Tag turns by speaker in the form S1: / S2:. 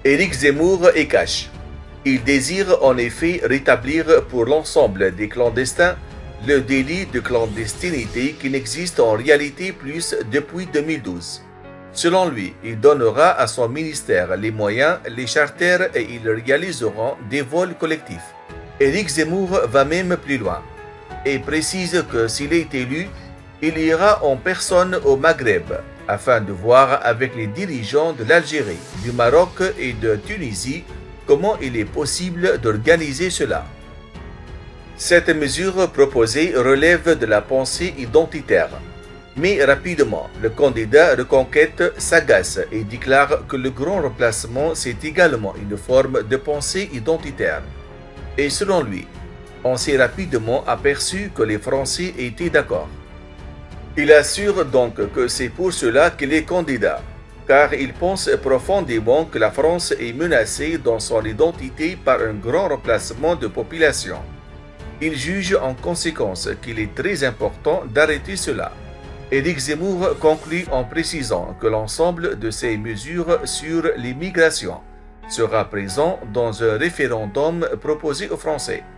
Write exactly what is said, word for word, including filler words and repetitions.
S1: Éric Zemmour est cash. Il désire en effet rétablir pour l'ensemble des clandestins le délit de clandestinité qui n'existe en réalité plus depuis deux mille douze. Selon lui, il donnera à son ministère les moyens, les charters et ils réaliseront des vols collectifs. Éric Zemmour va même plus loin et précise que s'il est élu, il ira en personne au Maghreb afin de voir avec les dirigeants de l'Algérie, du Maroc et de Tunisie comment il est possible d'organiser cela. Cette mesure proposée relève de la pensée identitaire. Mais rapidement, le candidat Reconquête s'agace et déclare que le grand remplacement c'est également une forme de pensée identitaire. Et selon lui, on s'est rapidement aperçu que les Français étaient d'accord. Il assure donc que c'est pour cela qu'il est candidat, car il pense profondément que la France est menacée dans son identité par un grand remplacement de population. Il juge en conséquence qu'il est très important d'arrêter cela. Éric Zemmour conclut en précisant que l'ensemble de ces mesures sur l'immigration sera présent dans un référendum proposé aux Français.